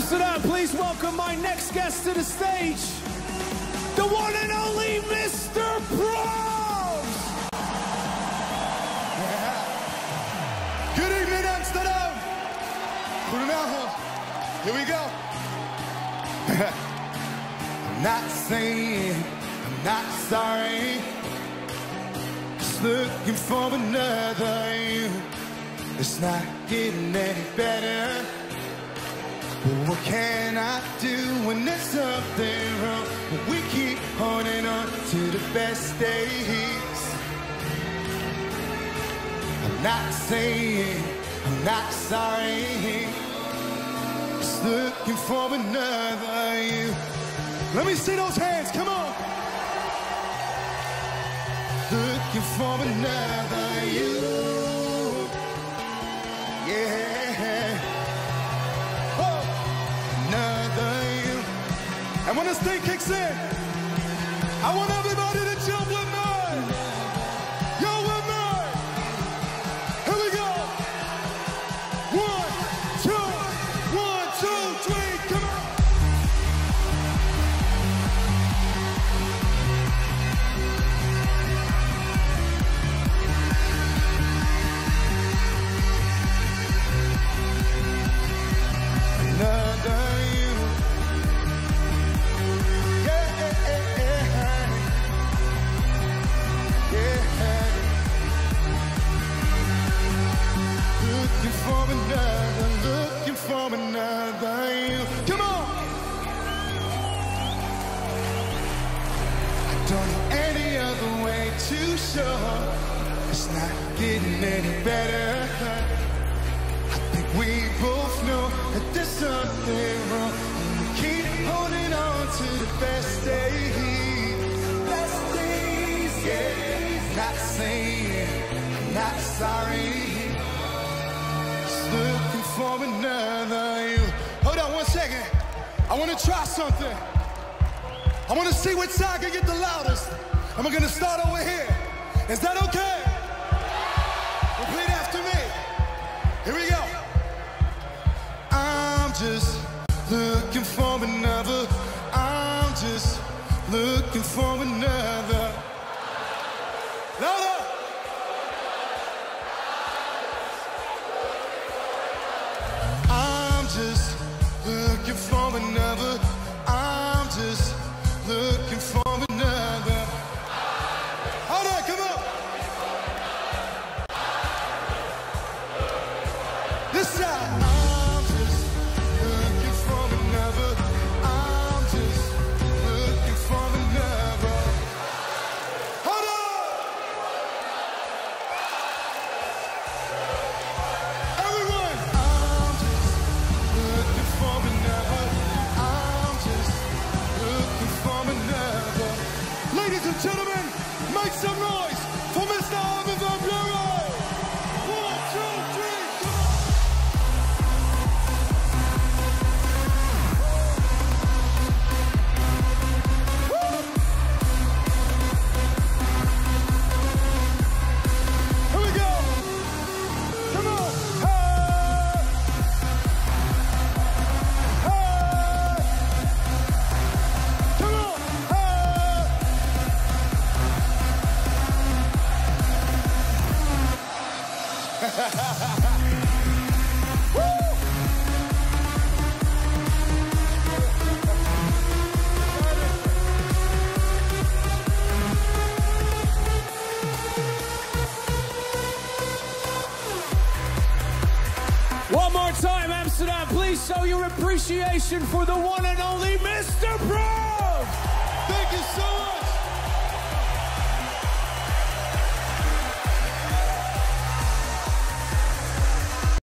Amsterdam, please welcome my next guest to the stage, the one and only Mr. Probz! Yeah. Good evening, Amsterdam! Goedenavond. Here we go. I'm not saying I'm not sorry. Just looking for another you. It's not getting any better. But what can I do when there's something wrong? But we keep holding on to the best days. I'm not saying I'm not sorry. Just looking for another you. Let me see those hands, come on. Looking for another you. Yeah. Oh, another you. And when this thing kicks in, I want everybody to jump with me. Yo, with me. Here we go. 1, 2, 3, come on. Another you. Yeah, yeah. Looking for another you. Come on. I don't know any other way to show it's not getting any better. I think we both know that there's something wrong, and we keep holding on to the best days. Best days, yeah. Not saying I'm not sorry. Just looking for another you. Hold on 1 second. I want to try something. I want to see which side can get the loudest. And we're going to start over here. Is that okay? Repeat after me. Here we go. I'm just looking for another. I'm just looking for another. Louder. I'm just looking for another. I'm just looking for another. All right, come on. This side. I'm just looking for another. I'm just looking for another. Hold on. Everyone. I'm just looking for another. I'm just looking for another. Ladies and gentlemen, make some noise for Mr. Armin Van Buuren. 1, 2, 3, come on. Here we go. Come on. Hey. Hey. Come on. Hey. Woo. One more time, Amsterdam, please show your appreciation for the one and only Mr. Probz!